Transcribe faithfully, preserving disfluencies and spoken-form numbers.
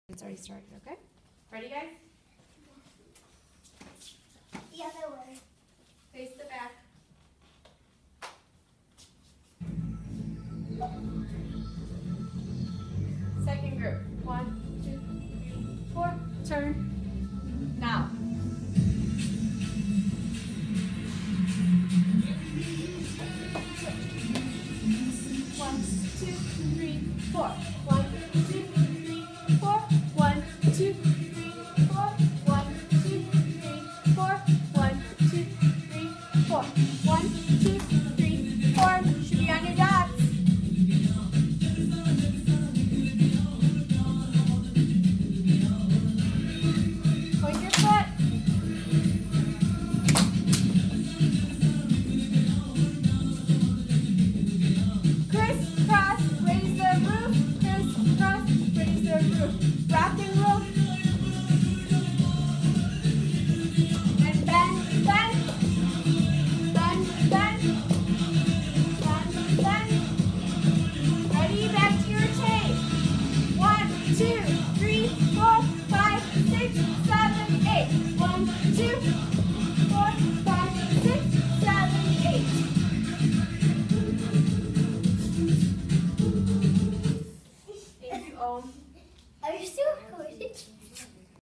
It's already started, okay? Ready, guys? The other way. Face the back. Second group. One, two, three, four. Turn. Now. One, two, three, four. One, two, three, four. One, two, three, four. One, two, three, four. One, two, three, four. One, two, three, four. Should be on your dots. Point your foot. Crisscross, raise the roof. Crisscross, raise the roof. Rock and roll.